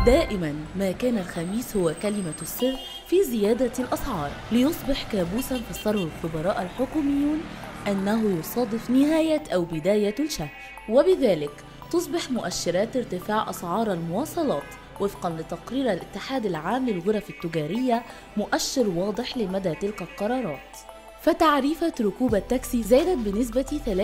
دائما ما كان الخميس هو كلمة السر في زيادة الأسعار، ليصبح كابوسا فسره الخبراء الحكوميون أنه يصادف نهاية أو بداية الشهر، وبذلك تصبح مؤشرات ارتفاع أسعار المواصلات وفقا لتقرير الاتحاد العام للغرف التجارية مؤشر واضح لمدى تلك القرارات. فتعريفة ركوب التاكسي زادت بنسبة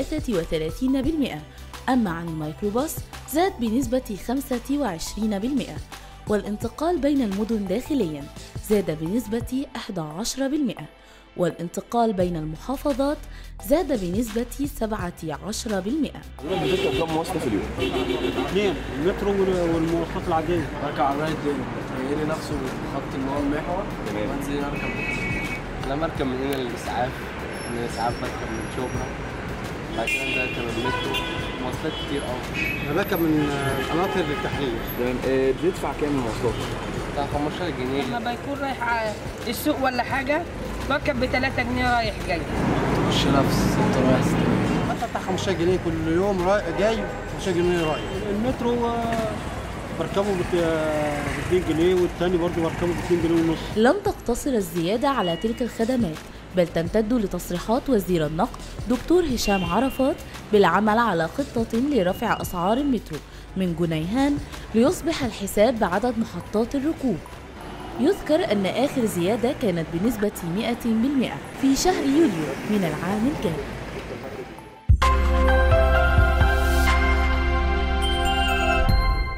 33%، أما عن الميكروباص زاد بنسبة 25%، والانتقال بين المدن داخلياً زاد بنسبة 11%، والانتقال بين المحافظات زاد بنسبة 17%. بتركب كم مواصلة في اليوم؟ 2 المترو والمواصلات العادية. بركب عربية تغيري نفسه خط اللي هو المحور وانزل اركب. انا بركب من هنا للاسعاف، من الاسعاف بركب من شبرا، بعد كده انزل اركب المترو، مواصلات كتير قوي. أنا بركب من قناطر التحرير. تمام. بتدفع كام المواصلات؟ بتاع 15 جنيه. لما بيكون رايح السوق ولا حاجة بركب ب 3 جنيه رايح جاي. مش نفس 6 رايح 6 بدفع 15 جنيه كل يوم رايح جاي، 15 جنيه رايح. المترو بركبه ب 2 جنيه والتاني برضه بركبه ب 2 جنيه ونص. لم تقتصر الزيادة على تلك الخدمات، بل تمتد لتصريحات وزير النقل دكتور هشام عرفات بالعمل على خطة لرفع أسعار المترو من جنيهان ليصبح الحساب بعدد محطات الركوب. يذكر أن آخر زيادة كانت بنسبة 100% في شهر يوليو من العام الجاري.